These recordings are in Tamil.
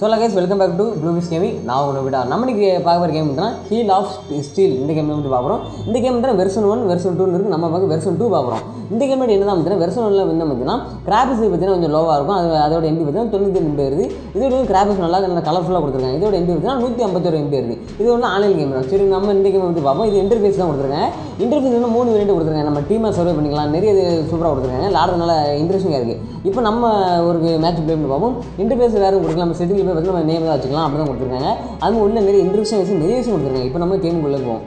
So guys welcome back to Bluefish gaming. நான் உங்களை விட நம்ம இன்னைக்கு பார்க்குற கேம் தான் ஹீல் ஆஃப் ஸ்டீல். இந்த கேம் வந்து பார்க்குறோம். இந்த கேம் தான் வெர்ஷன் 1 வெர்ஷன் 2 இருக்குது. நம்ம பார்க்க வெர்ஷன் 2 பார்க்குறோம். இந்த கேம் என்ன தான் பார்த்தீங்கன்னா வெர்ஷன் 1ல் வந்து பார்த்தீங்கன்னா கிராபிக்ஸ் பார்த்தீங்கன்னா கொஞ்சம் லோவாக இருக்கும். அதோட எம்பி பார்த்தீங்கன்னா 92 MB இருக்குது. இதோட வந்து கிராபிக்ஸ் நல்லா கலர்ஃபுல்லாக கொடுத்துருக்காங்க. இதோட எம்பி பார்த்தீங்கன்னா 151 MB இருக்குது. இது ஒன்று ஆன்லைன் கேம் தான். சரி, நம்ம இந்த கேம் வந்து பார்ப்போம். இது இன்டர்ஃபேஸ் தான் கொடுத்துருக்காங்க. இன்டர்ஃபேஸ் வந்து 3 வேரியன்ட் கொடுத்துருக்காங்க. நம்ம டீமாக சர்வே பண்ணிக்கலாம். நிறைய சூப்பராக கொடுத்துருக்காங்க. விளாடுறதுனால இன்ட்ரெஸ்டிங்காக இருக்குது. இப்போ நம்ம ஒரு மேட்ச் ப்ளே பண்ணி பார்ப்போம். இன்டர்ஃபேஸ் வேறு கொடுக்கலாம். நம்ம செட்டிங் போய் நம்ம நேம் தான் வச்சுக்கலாம். அப்படி தான் கொடுத்துருக்காங்க. அது உள்ள நிறைய இன்ட்ரெஸ்டிங் விஷயம் நிறைய விஷயம் கொடுத்துருக்காங்க. இப்போ நம்ம கேமுக்குள்ளே போவோம்.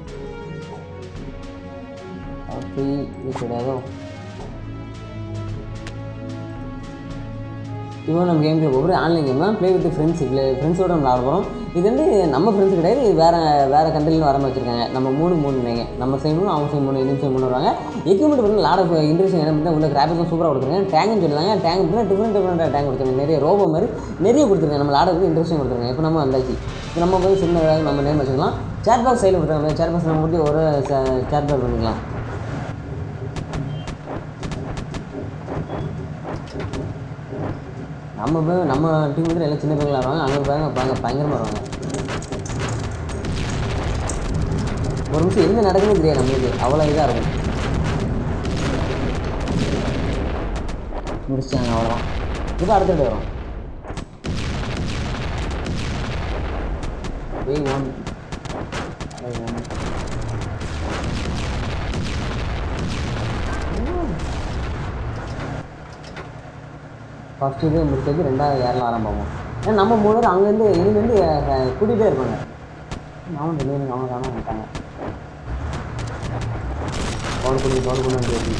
இப்போ நம்ம கேமுக்கு ஒவ்வொரு ஆன்லைன் கேம் தான். ப்ளே வித் ஃப்ரெண்ட்ஸோடு நம்ம விளாட போகிறோம். இது வந்து நம்ம ஃப்ரெண்ட்ஸ் கிடையாது. இது வேறு கண்ட்ரிலேருந்து வர வச்சுருக்காங்க. நம்ம 3 நினைங்க. நம்ம சைடு 3 அவங்க சைடு 3 எதுவும் சைடு 3 வருவாங்க. எக்யூப்மெண்ட் பண்ணி விளாட இன்ட்ரெஸ்டிங் என்ன பண்ணி உள்ள கிராபிக்ஸும் சூப்பராக கொடுத்துருக்காங்க. டேங்க்னு சொல்லுவாங்க. டேங்க் பண்ணால் டிஃப்ரெண்ட்டாக டேங்க் கொடுத்துருக்காங்க. நிறைய ரோபோ மாதிரி நிறைய கொடுத்துருக்காங்க. நம்ம விளாடுறது இன்ட்ரெஸ்டிங் கொடுத்துருக்காங்க. இப்போ நம்ம வந்தாச்சு. இப்போ நம்ம போய் சின்ன நம்ம நேம் வச்சுக்கலாம். சேட் பாக்ஸ் சைடில் கொடுத்துருக்காங்க. சேட் பாக்ஸ் நம்ம கொடுத்து ஒரு சேட் பாக்ஸ் பண்ணிக்கலாம். நம்ம டீம் வந்து எல்லாம் சின்ன பையங்களா வருவாங்க. அங்கே பயங்கரமாக வருவாங்க. ஒரு நிமிஷம் என்ன நடக்குதுன்னு தெரியாது நம்மளுக்கு. அவ்வளோ இதாக இருக்கும். முடிச்சாங்க, அவ்வளோதான். இப்போ அடுத்துட்டு வரும். ஃபஸ்ட்டு இது முடிச்சது, ரெண்டாவது யாரெல்லாம் ஆரம்பம். ஏன்னா நம்ம 3 பேர் அங்கேருந்து இங்கேருந்து கூட்டிகிட்டே இருப்பாங்க. நானும் டெலிவரி அவங்க காண மாட்டாங்க. பவுல் பண்ணி பேசி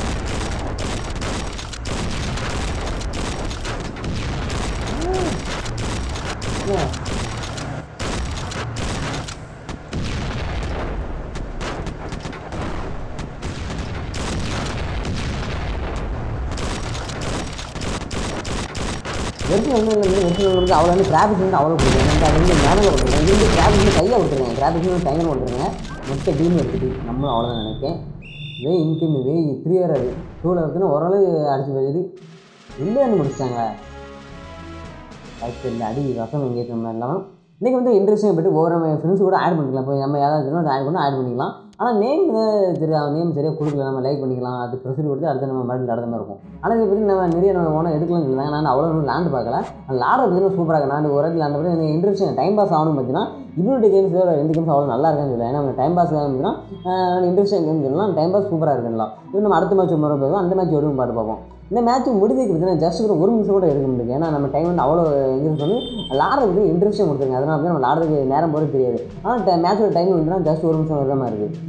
வெர்ஷன் வந்து அவ்வளோ வந்து கிராபிக்ஸ் வந்து அவ்வளோ கொடுத்துருக்காங்க. அது வந்து மேலே கொடுத்துருக்காங்க. இது வந்து கிராபிக்ஸ் வந்து கையில் கொடுத்துருக்காங்க. கிராபிக்ஸ் வந்து கையில் கொடுத்துருக்காங்க. மொத்த டீம் எடுத்துட்டு நம்மளும் அவ்வளோதான் நினைப்பேன். இன்கம் 3 அது 2ல் இருக்குன்னு ஓரளவு அடிச்சு போயிடுது. இல்லைன்னு முடிச்சிட்டாங்க. அதுக்கு இல்லை அடி ரசம் எங்கேயும் நம்ம இல்லாமல் இன்றைக்கி வந்து இன்ட்ரெஸ்டிங் பற்றி ஒவ்வொரு நம்ம ஃப்ரெண்ட்ஸ் கூட ஆட் பண்ணிக்கலாம். இப்போ நம்ம ஏதாவது ஆட் பண்ணிக்கலாம். ஆனால் நேம் சரியாக கொடுக்கல. நம்ம லைக் பண்ணிக்கலாம். அது ப்ரொசீட் கொடுத்து அடுத்து நம்ம மாதிரி நடந்த மாதிரி இருக்கும். ஆனால் இதை பற்றி நம்ம நிறைய நம்ம ஓனாக எடுக்கலாம்னு சொல்லுவாங்க. நான் அவ்வளோ லேண்டு பார்க்கல. லேண்டை பற்றி சூப்பராக இருக்கு. நான் ஒரு இடத்துல லேண்டை பற்றி எனக்கு இன்ட்ரெஸ்டிங் டைம் பாஸ் ஆகணும்னு பார்த்தீங்கன்னா இம்யூனிட்டி கேம்ஸ் எந்த கேம்ஸ் அவ்வளோ நல்லா இருக்குன்னு சொல்லலாம். ஏன்னா நம்ம டைம் பாஸ் ஆகுதுன்னா இன்ட்ரெஸ்டிங் கேம் சொல்லலாம். டைம் பாஸ் சூப்பராக இருக்குங்களா. இப்போ நம்ம அடுத்த மேட்ச் முறை போவோம். அந்த மேட்ச் ஒரு பாட்டு பார்ப்போம். இந்த மேட்ச் முடிஞ்சதுக்கு பார்த்தீங்கன்னா ஜஸ்ட் ஒரு நிமிஷம் கூட எடுக்க முடியாது. ஏன்னா நம்ம டைம் வந்து அவ்வளோ இன்ட்ரெஸ்ட் வந்து விளாட்றதுக்கு இன்ட்ரெஸ்ட்டாக கொடுத்துருங்க. அதனால் வந்து நம்ம விளாட்றதுக்கு நேரம் போகிறது தெரியாது. ஆனால் மேட்சோட டைம் வந்துன்னா ஜஸ்ட் 1 நிமிஷம் வர மாதிரி இருக்குது.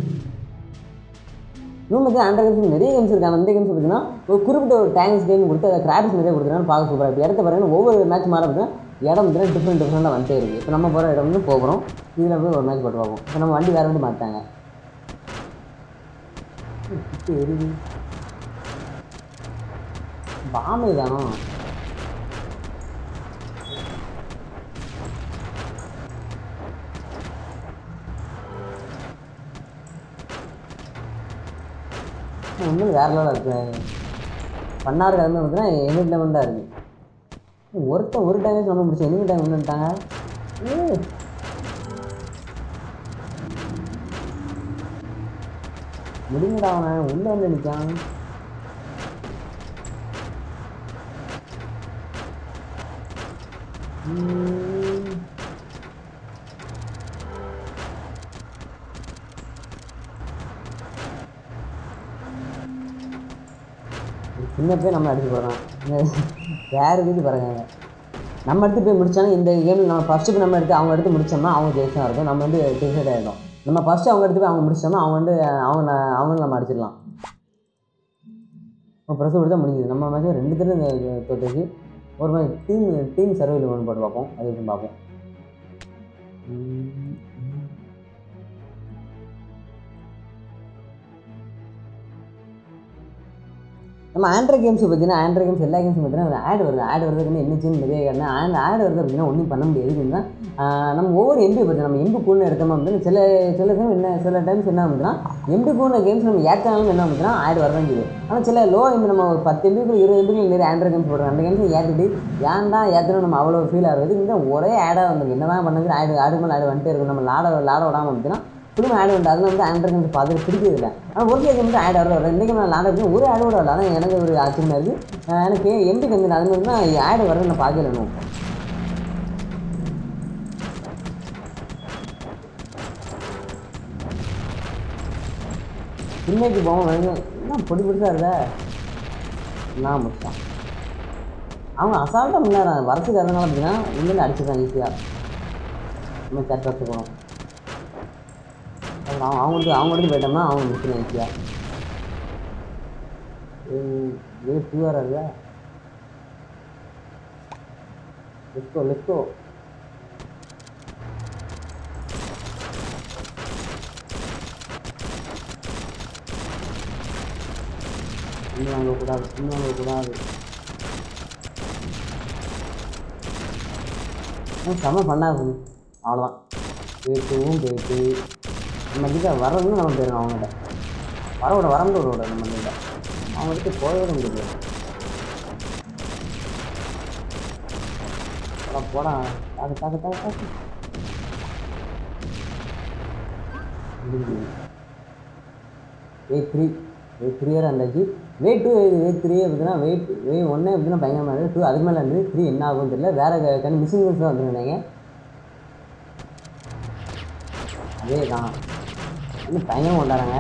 இன்னும் வந்து ஆண்ட்ராய்ட் கேம்ஸ் நிறைய கேம்ஸ் இருக்காங்க. அந்த கேம்ஸ் பார்த்தீங்கன்னா ஒரு குறிப்பிட்ட ஒரு டைம்ஸ் கேம் கொடுத்து அதை கிராபிக்ஸ் நிறைய கொடுத்துருக்காங்க. பார்க்க சூப்பராக இருக்குது. இடத்த பாருங்கன்னா ஒவ்வொரு மேட்ச் மாற பார்த்தீங்கன்னா இடம் பார்த்தீங்கன்னா டிஃப்ரெண்ட்டாக வந்துட்டே இருக்குது. இப்போ நம்ம போகிற இடம் வந்து போகிறோம். இதில் போய் ஒரு மேட்ச் போட்டு பார்ப்போம். இப்போ நம்ம வண்டி வேறு வந்து மாற்றாங்க. பாம்பு தானோ ஒன்றும் வேறு லெவலாக இருக்குது. பண்ணாறு கிளம்பி பார்த்தீங்கன்னா என்டர்டைன்மெண்ட்டாக இருக்குது. ஒரு டைம் நம்ம முடிச்சு எனிமி டைம் வந்துட்டாங்க. முடிங்கடா அவன் உள்ளே வந்து நிற்கான். சின்ன பேர் நம்ம அடிச்சு போடுறோம். வேறு இது பாருங்க. நம்ம எடுத்து போய் முடிச்சாலும் இந்த கேமில் நம்ம ஃபஸ்ட்டு போய் நம்ம எடுத்து அவங்க எடுத்து முடிச்சோம்னா அவங்க ஜெயிச்சாக இருக்கும். நம்ம வந்து டிசைட் ஆகிடும். நம்ம ஃபஸ்ட்டு அவங்க எடுத்து போய் அவங்க முடிச்சோம்னா அவங்க வந்து அவங்களும் நம்ம அடிச்சிடலாம். இப்போ ப்ரெஸ் கொடுத்தா முடிஞ்சுது. நம்ம மேட்ச் 2 பேரும் தொட்டுச்சு. ஒரு மாதிரி டீம் சர்வையில் ஒன்று போட்டு பார்ப்போம். அது எப்படி பார்ப்போம். நம்ம ஆண்ட்ராய்ட் கேம்ஸ் பார்த்தீங்கன்னா ஆண்ட்ராய்ட் கேம்ஸ் எல்லா கேம்ஸும் பார்த்தீங்கன்னா ஆட் வருதுன்னு என்னச்சுன்னு நிறைய கேட்டேன். ஆட் வருது அப்படின்னா ஒன்றும் பண்ண முடியாது. எதுக்குன்னா நம்ம ஒவ்வொரு எம்பி பார்த்து நம்ம எம்பி கூடன்னு எடுத்தோம் அப்படின்னா சில டைம்ஸ் என்ன அப்படின்னா எம்பி கூட கேம்ஸ் நம்ம ஏற்றாலும் என்ன அப்படின்னா ஆட் வரதான் செய்யுது. ஆனால் சில லோ எம்பி நம்ம ஒரு 10 எம்பிக்கு 20 எம்பிக்கு நிறைய ஆண்ட்ராய்ட் கேம்ஸ் போடுறோம். அந்த கேம்ஸ் ஏற்றிட்டு ஏன்டா ஏற்றணும் நம்ம அவ்வளோ ஃபீல் ஆகுது. இந்த ஒரே ஆடாக வந்து என்ன தான் பண்ணுறது ஆடு மேலே ஆடு வந்துட்டே இருக்கும். நம்ம லாட விடாமல் அப்படின்னா திரும்ப ஆடு வந்து அதில் வந்து ஆண்ட்ராய்ட் கேம்ஸ் பார்த்துட்டு பிடிக்கிறது இல்லை. ஆனால் ஒரு கேம் வந்து ஆட் வரல. இன்றைக்கி நான் லாட ஒரு ஆடு கூட வரல. ஆனால் எனக்கு ஒரு ஆச்சரியமாக இருக்குது. எனக்கு எம்பி கம்பெனி அது மாதிரி தான் ஆடு வரது நான் பார்க்கல. இன்னைக்கு போவோம் என்ன பிடிச்சா இருக்க நான் முடிச்சான். அவங்க அசால்ட்டாக முன்னேறாங்க. வரத்துக்கு அதனால அப்படின்னா உள்ளே அடிச்சுருக்காங்க ஈஸியாக. இன்னும் கேட் வச்சு போகணும். அவங்க எடுத்து போயிட்டோம்னா அவங்க முடிச்சிடும் ஈஸியாக. இது பியூராக இல்லை. லெஸ்கோ இன்னும் வாங்கக்கூடாது. செம்ம பண்ணாது. அவ்வளோதான் போயிட்டு நம்ம கிட்ட வர்றதுன்னு நம்ம போயிடணும். அவங்ககிட்ட வரந்து விட நம்ம கிட்ட அவங்ககிட்ட போகவே முடியாது. போடா தாக்கு Wave 3 இருந்தாச்சு. Wave 2 Wave 3 அப்படின்னா Wave 1 அப்படின்னா பயங்கரமாக இருக்குது. 2 அதுக்கு மேலே இருந்தது. 3 என்ன ஆகும்னு தெரியல. வேறு மிஷின் தான் வந்துருந்தாங்க. அதே தான் இன்னும் பயங்கரம் கொண்டாடுறாங்க.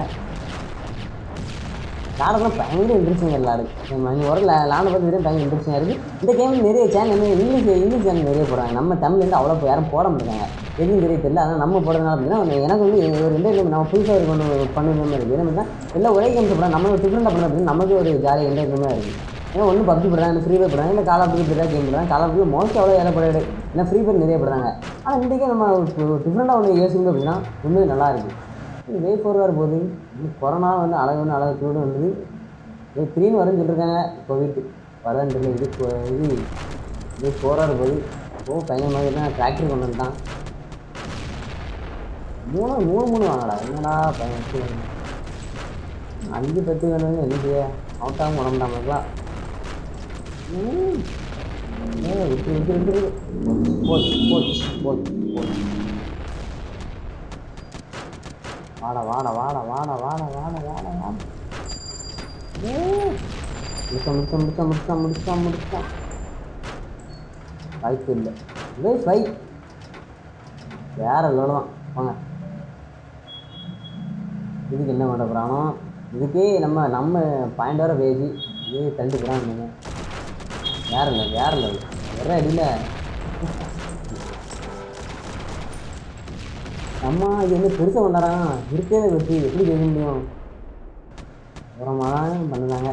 லாடெல்லாம் பயங்கர இன்ட்ரெஸ்டிங் எல்லாருக்கும். நீங்கள் ஒரு லாடை பார்த்து பயங்கர இன்ட்ரெஸ்டிங்காக இருக்குது. இந்த கேம் நிறைய சேனல் இங்கிலீஷ் சேனல் நிறைய போடுறாங்க. நம்ம தமிழ்லேருந்து அவ்வளோ யாரும் போட மாட்டாங்க. எதுவும் தெரிய தெரியல. ஆனால் நம்ம போடுறதுனால அப்படின்னா எனக்கு வந்து ஒரு 2 கேம் நம்ம புதுசாக பண்ணுற மாதிரி இருக்குது. ஏன்னா எல்லாம் ஒரே கேம்ஸ் போடுறாங்க. நம்ம டிஃப்ரெண்டாக பண்ண அப்படின்னு நமக்கு ஒரு ஜாலி என்டர்டைன்மெண்ட்டாக இருக்குது. ஏன்னா ஒன்று பப்ஜி போடுறாங்க, இல்லை ஃப்ரீ ஃபயர் போடுறாங்க, இல்லை கால் ஆஃப் டியூட்டி கேம் போடுறாங்க. கால் ஆஃப் டியூட்டி மோஸ்ட் அவ்வளோ ஏறப்படாது. ஏன்னா ஃப்ரீ ஃபயர் நிறைய போடுறாங்க. ஆனால் இன்றைக்கே நம்ம டிஃப்ரெண்டாக ஒன்று யோசிக்கணும் அப்படின்னா இன்னும் நல்லா இருக்குது. Wave 4 வர போகுது. கொரோனா வந்து அழகு கூட வந்தது. Wave 3 வரும்னு சொல்லியிருக்காங்க. கோவிட் வரதான்னு தெரியல. Wave 4 வர போகுது. பையன் மாதிரி தான் டிராக்டர் கொண்டு வந்துட்டான். 3 வாங்கடா. என்னடா பையன் 5-10 வேணும்னு என்ன செய்ய அவுட்டாகவும் உடம்புடாமலாம். விட்டு வாடா முடிச்சான். வாய்ப்பு இல்லை. வேற லெவல் தான். வாங்க இதுக்கு என்ன பண்ண போகிறானோ இதுக்கே நம்ம பாயிண்ட் வர பேசி இதே தள்ளி போகிறாங்க. வேற லெவல் வேற அடியில் அம்மா இது வந்து பெருசாக கொண்டாடுறாங்க. இருக்கே வச்சு எப்படி கேட்க முடியும்? உரமாக தான் பண்ணுறாங்க.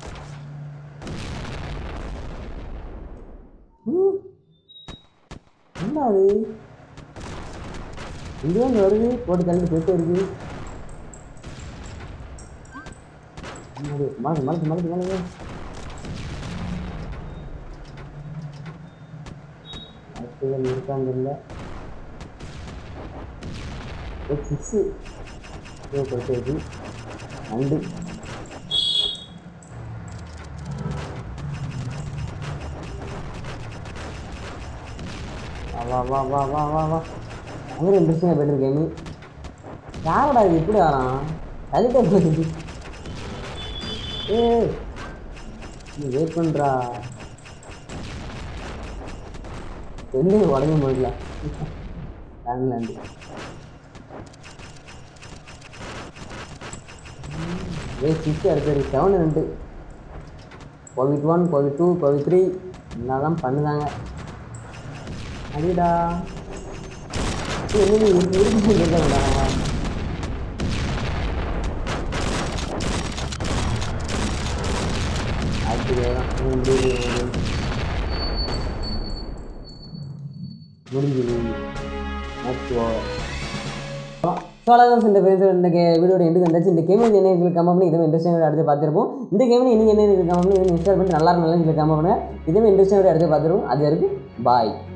என்ன அது இங்கேருந்து வருது போட்டு தள்ளி போயிட்டே இருக்குது. மலைக்கு அடுத்தது இருக்காங்க இல்லை சிக்ஸு போயிட்டு நண்டு வா அங்கே இன்ட்ரெஸ்டிங்காக போய்ட்டு கேமு. யாரோட இது இப்படி வரான் தள்ளிட்டே போகுது. நீ வெயிட் பண்ணுறா எந்த உடனே போயிடல. லேண்டு Wave 6 அடுத்தது 7 2 கோவிட் 1 கோவிட் 2 கோவிட் 3 என்ன தான் பண்ணுதாங்க. அடிடா இருக்குறாங்க. முடிஞ்சது. ஸோ அவ்வளோதான் இந்த இந்த வீடியோட எண்டுக்கு வந்தாச்சு. இந்த கேம் என்ன கமெண்ட் பண்ணி இதுவும் இன்ட்ரெஸ்டிங்காக அடுத்து பார்த்துருப்போம். இந்த கேமில் இன்னும் என்ன கமெண்ட் பண்ணி இன்ஸ்டால் பண்ணி நல்லா சொல்லி கமெண்ட் பண்ணுங்கள். இதுவும் இன்ட்ரெஸ்டிங்காக அடுத்து பார்த்துருவோம். அது வரைக்கும் பாய்.